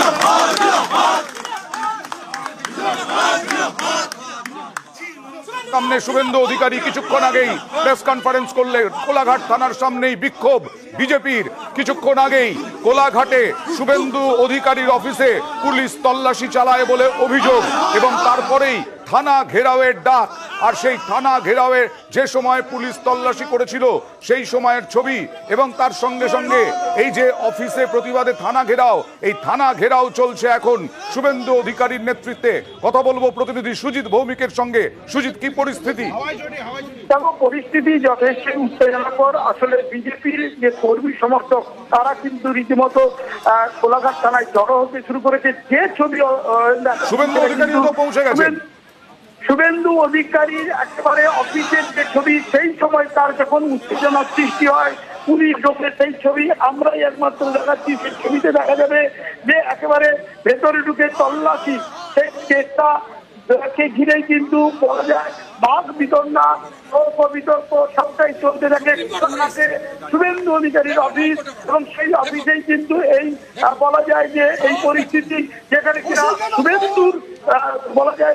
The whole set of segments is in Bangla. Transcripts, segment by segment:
সামনে শুভেন্দু অধিকারী কিছুক্ষণ আগেই প্রেস কনফারেন্স করলে কোলাঘাট থানার সামনেই বিক্ষোভ বিজেপির। কিছুক্ষণ আগেই কোলাঘাটে শুভেন্দু অধিকারীর অফিসে পুলিশ তল্লাশি চালায় বলে অভিযোগ এবং তারপরেই থানা ঘেরাওয়ের ডাক। আর সেই থানা ঘেরাওয়ে যে সময় পুলিশ তল্লাশি করেছিল সেই সময়ের ছবি এবং তার সঙ্গে সঙ্গে এই যে অফিসে প্রতিবাদে থানা ঘেরাও, এই থানা ঘেরাও চলছে এখন শুভেন্দু অধিকারীর নেতৃত্বে। কথা বলবো প্রতিনিধি সুজিত ভৌমিকের সঙ্গে। সুজিত, কি পরিস্থিতি? পরিস্থিতি যথেষ্ট উত্তেজনাকর। আসলে বিজেপির যে কর্মী সমর্থক তারা কিন্তু রীতিমতো কোলাঘাট থানায় জড়ো হতে শুরু করেছে। যে ছবি শুভেন্দু অধিকারী তো পৌঁছে গেছেন। শুভেন্দু অধিকারীর একেবারে অফিসের যে ছবি, সেই সময় তার যখন উত্তেজনা সৃষ্টি হয়, পুলিশ ঢোকে, সেই ছবি আমরাই একমাত্র দেখাচ্ছি। সেই ছবিতে দেখা যাবে যে একেবারে ভেতরে ঢুকে তল্লাশি, সেই চেষ্টা কে ঘিরেই কিন্তু বলা যায় বাঘ বিতর্ণা তর্ক বিতর্ক সবটাই চলতে থাকে শুভেন্দু অধিকারীর অফিস। এবং সেই অফিসেই কিন্তু এই বলা যায় যে এই পরিস্থিতি, যেখানে কিনা শুভেন্দুর বলা যায়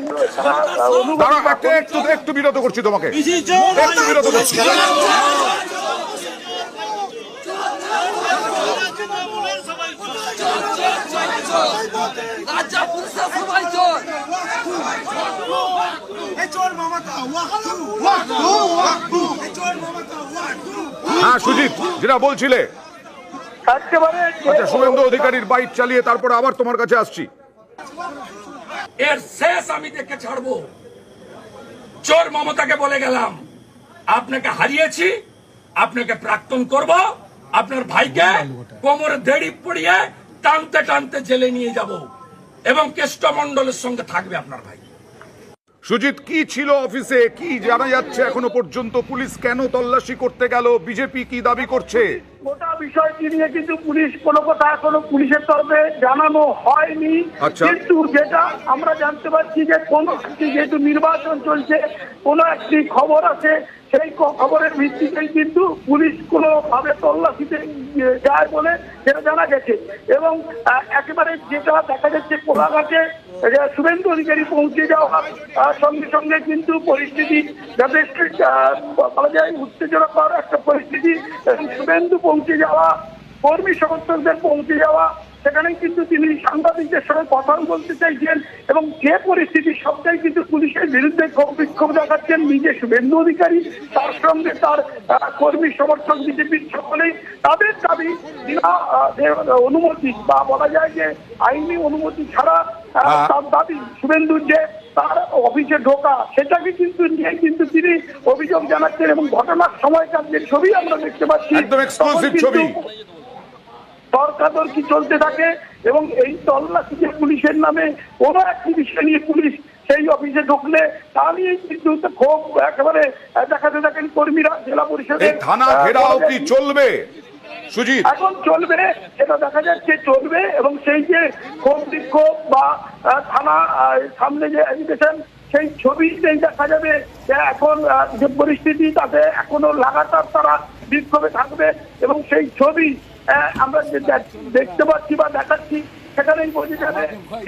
একটু বিরত করছি তোমাকে, একটু বিরত করছি। হ্যাঁ সুজিত, যেটা বলছিলে। আচ্ছা, শুভেন্দু অধিকারীর বাইক চালিয়ে তারপরে আবার তোমার কাছে আসছি। এর শেষ আমি দেখে ছাড়বো। চোর মমতাকে বলে গেলাম, আপনাকে হারিয়েছি, আপনাকে প্রাক্তন করব, আপনার ভাইকে কোমরে দড়ি পড়িয়ে টানতে টানতে জেলে নিয়ে যাব এবং কেষ্টমণ্ডলের সঙ্গে থাকবে আপনার ভাই। সুজিত, কি ছিল অফিসে, কি জানা যাচ্ছে এখনো পর্যন্ত? পুলিশ কেন তল্লাশি করতে গেল? বিজেপি কি দাবি করছে? গোটা বিষয়টি নিয়ে কিন্তু পুলিশ কোনো কথা এখনো পুলিশের তরফে জানানো হয়নি। কিন্তু যেটা আমরা জানতে পারছি যে কোন একটি, যেহেতু নির্বাচন চলছে, কোন একটি খবর আছে, সেই খবরের ভিত্তিতেই কিন্তু পুলিশ কোনোভাবে তল্লাশিতে যায় বলে যেটা জানা গেছে। এবং একেবারে যেটা দেখা যাচ্ছে কোলাঘাটে শুভেন্দু অধিকারী পৌঁছে যাওয়ার সঙ্গে সঙ্গে কিন্তু পরিস্থিতি যথেষ্ট বলা যায় উত্তেজনাকর একটা পরিস্থিতি। এবং শুভেন্দু পৌঁছে যাওয়া, কর্মী সমর্থকদের পৌঁছে যাওয়া, সেখানেই কিন্তু তিনি সাংবাদিকদের সঙ্গে কথা বলতে চাইছেন এবং যে পরিস্থিতি সবটাই কিন্তু পুলিশের বিরুদ্ধে বিক্ষোভ দেখাচ্ছেন নিজে শুভেন্দু অধিকারী, তার সঙ্গে তার কর্মী সমর্থক বিজেপির সকলেই। তাদের দাবি বিনা অনুমতি বা বলা যায় যে আইনি অনুমতি ছাড়া তার দাবি শুভেন্দুর যে তার অফিসে ঢোকা, সেটাকে কিন্তু নিয়ে কিন্তু তিনি অভিযোগ জানাচ্ছেন। এবং ঘটনার সময়কার যে ছবি আমরা দেখতে পাচ্ছি, তর্কাতর্কি চলতে থাকে এবং এই তল্লাশিতে পুলিশের নামে কোনো একটি বিষয় নিয়ে পুলিশ সেই অফিসে ঢুকলে তা নিয়ে কিন্তু ক্ষোভ একেবারে দেখাতে থাকেন কর্মীরা। জেলা পরিষদের থানা ঘেরাও কি চলবে সুজিত? এখন চলবে, এটা দেখা যাচ্ছে চলবে। এবং সেই যে ক্ষোভ বিক্ষোভ বা থানা সামনে যে এজিটেশন, সেই ছবিতেই দেখা যাবে যে এখন যে পরিস্থিতি, তাতে এখনো লাগাতার তারা বিক্ষোভে থাকবে। এবং সেই ছবি আমরা দেখতে পাচ্ছি বা দেখাচ্ছি, সেখানেই বোঝা যাবে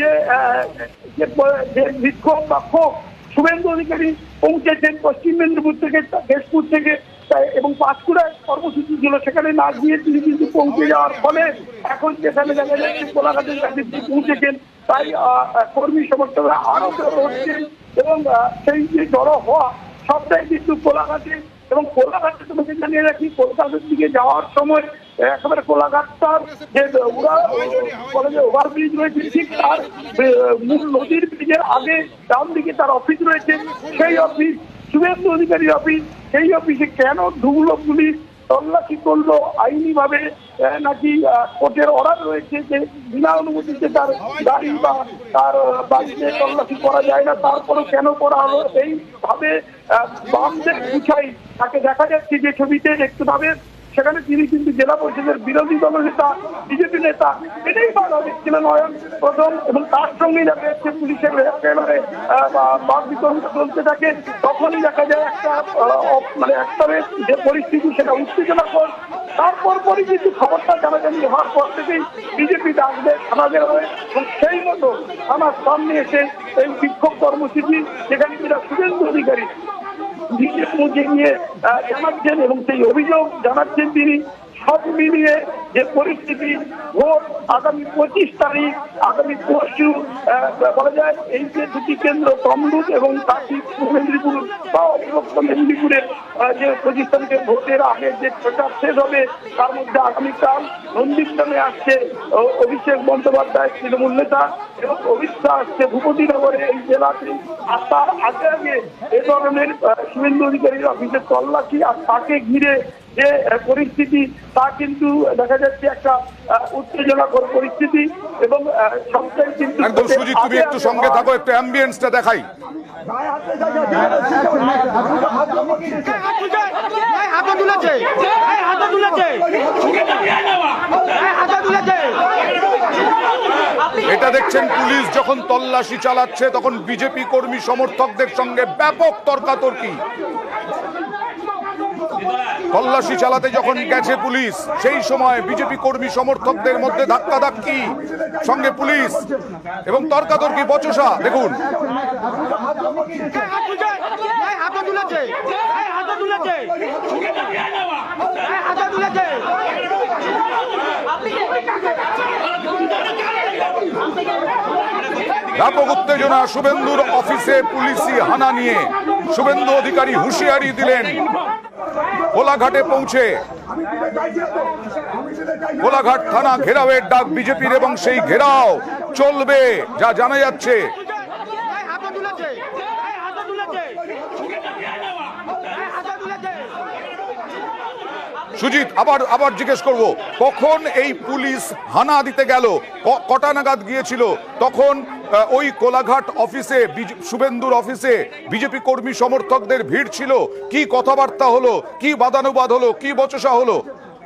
যে বিক্ষোভ বা ক্ষোভ। শুভেন্দু অধিকারী পৌঁছেছেন পশ্চিম মেদিনীপুর থেকে, কেশপুর থেকে, এবং পাঁশকুড়ায় কর্মসূচি ছিল, সেখানে না গিয়ে তিনি কিন্তু পৌঁছে যাওয়ার ফলে এখন যেখানে দেখা যাচ্ছে কোলাঘাটের কাছে পৌঁছেছেন, তাই কর্মী সমর্থকরা আরো জড়ো হচ্ছেন। এবং সেই যে জড়ো হওয়া সবটাই কিন্তু কোলাঘাটে। এবং কোলাঘাটে তোমাকে জানিয়ে রাখি, কলকাতার দিকে যাওয়ার সময় একেবারে কোলাঘাটটার যে ওভারব্রিজ রয়েছে, ঠিক তার মূল নদীর ব্রিজের আগে ডান দিকে তার অফিস রয়েছে। সেই অফিস শুভেন্দু অধিকারীর অফিস, সেই অফিসে কেন ঢুকলো পুলিশ, তল্লাশি করলো আইনি ভাবে, নাকি কোর্টের অর্ডার রয়েছে যে বিনা অনুমতিতে তার গাড়ি বা তার বাড়িতে তল্লাশি করা যায় না, তারপরেও কেন করা হলো? এইভাবে বামদের গুছাই তাকে দেখা যাচ্ছে যে ছবিতে দেখতে পাবে, সেখানে তিনি কিন্তু জেলা পরিষদের বিরোধী দলনেতা, বিজেপি নেতা, এটাই বাধা দিচ্ছিলেন নয়ন প্রথম। এবং তার সঙ্গে দেখা যাচ্ছে পুলিশের একেবারে বাদ বিতরণ চলতে থাকে। তখনই দেখা যায় একটা যে পরিস্থিতি, সেটা উত্তেজনাকর। তারপর পরই কিন্তু খবরটা জানাজানি হওয়ার পর থেকেই বিজেপি ডাকবে থানাদের হয়ে, এবং সেই মতো থানার সামনে এসে এই বিক্ষোভ কর্মসূচি যেখানে কিনা শুভেন্দু অধিকারী নিজের মুখে নিয়ে জানাচ্ছেন এবং সেই অভিযোগ জানাচ্ছেন তিনি। সব মিলিয়ে যে পরিস্থিতি, ভোট আগামী 25 তারিখ, আগামী পরশু বলা যায় এই যে দুটি কেন্দ্র তমলুক এবং কাশী মেদিনীপুর বা অবিভক্ত মেদিনীপুরের যে 25 তারিখে ভোটের আগে যে প্রচার শেষ হবে, তার মধ্যে আগামীকাল নন্দীগ্রামে আসছে অভিষেক বন্দ্যোপাধ্যায় তৃণমূল নেতা এবং অমিত শাহ আসছে ভূপতিনগরে এই জেলাতে। আর তার আগে আগে এ ধরনের শুভেন্দু অধিকারীর অফিসে তল্লাশি আর তাকে ঘিরে যে পরিস্থিতি, তা কিন্তু দেখা যাচ্ছে একটা উত্তেজনাকর পরিস্থিতি। এবং সবটাই কিন্তু একদম সুজিত, তুমি একটু সঙ্গে থাকো, একটু অ্যাম্বিয়েন্সটা দেখাই। এটা দেখছেন পুলিশ যখন তল্লাশি চালাচ্ছে তখন বিজেপি কর্মী সমর্থকদের সঙ্গে ব্যাপক তর্কাতর্কি। তল্লাশি চালাতে যখন গেছে পুলিশ, সেই সময় বিজেপি কর্মী সমর্থকদের মধ্যে ধাক্কাধাক্কি, সঙ্গে পুলিশ এবং তর্কাতর্কি বচসা। দেখুন ব্যাপক উত্তেজনা শুভেন্দুর অফিসে পুলিশি হানা নিয়ে। শুভেন্দু অধিকারী হুঁশিয়ারি দিলেন কোলাঘাটে পৌঁছে কোলাঘাট থানা ঘেরাওয়ের ডাক বিজেপির এবং সেই ঘেরাও চলবে যা জানা যাচ্ছে। সুজিত, আবার জিজ্ঞেস করব, কখন এই পুলিশ হানা দিতে গেল, কটা নাগাদ গিয়েছিল? তখন ওই কোলাঘাট অফিসে, শুভেন্দুর অফিসে বিজেপি কর্মী সমর্থকদের ভিড় ছিল। কি কথাবার্তা হলো, কি বাদানুবাদ হলো, কি বচসা হলো?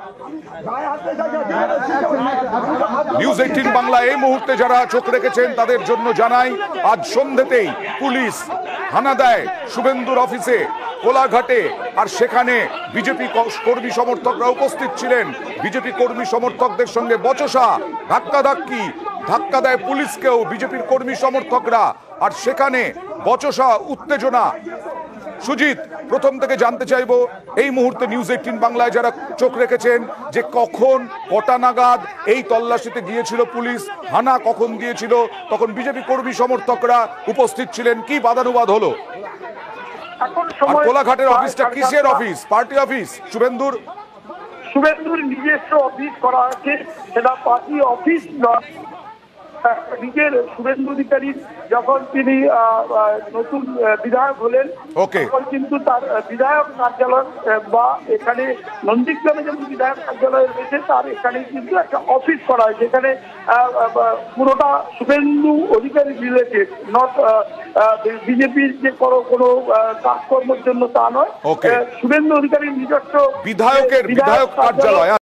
নিউজ 18 বাংলা এই মুহূর্তে যারা চোখ রেখেছেন তাদের জন্য জানাই, আজ সন্ধ্যেতেই পুলিশ হানা দেয় শুভেন্দুর অফিসে কোলাঘাটে, আর সেখানে বিজেপি কর্মী সমর্থকরা উপস্থিত ছিলেন। বিজেপি কর্মী সমর্থকদের সঙ্গে বচসা, ধাক্কাধাক্কি, ধাক্কা দেয় পুলিশকেও বিজেপির কর্মী সমর্থকরা, আর সেখানে বচসা, উত্তেজনা। সুজিত, প্রথম থেকে জানতে চাইবো এই মুহূর্তে নিউজ 18 বাংলায় যারা চোখ রেখেছেন, যে কখন কটা নাগাদ এই তল্লাশিতে গিয়েছিল পুলিশ, হানা কখন দিয়েছিল, তখন বিজেপি কর্মী সমর্থকরা উপস্থিত ছিলেন, কি বাদানুবাদ হলো? আর কোলাঘাটের অফিসটা কিসের অফিস? Party office? শুভেন্দুর নিজস্ব অফিস করা আছে, সেটা পার্টি অফিস নয়। নিজের শুভেন্দু অধিকারী যখন তিনি নতুন বিধায়ক হলেন, তখন কিন্তু তার বিধায়ক কার্যালয় বা এখানে নন্দীগ্রামে যেমন বিধায়ক কার্যালয় রয়েছে, তার এখানে কিন্তু একটা অফিস করা হয়, যেখানে পুরোটা শুভেন্দু অধিকারী রিলেটেড, নট বিজেপির যে কোনো কাজকর্মের জন্য তা নয়। শুভেন্দু অধিকারীর নিজস্ব বিধায়ক কার্যালয়।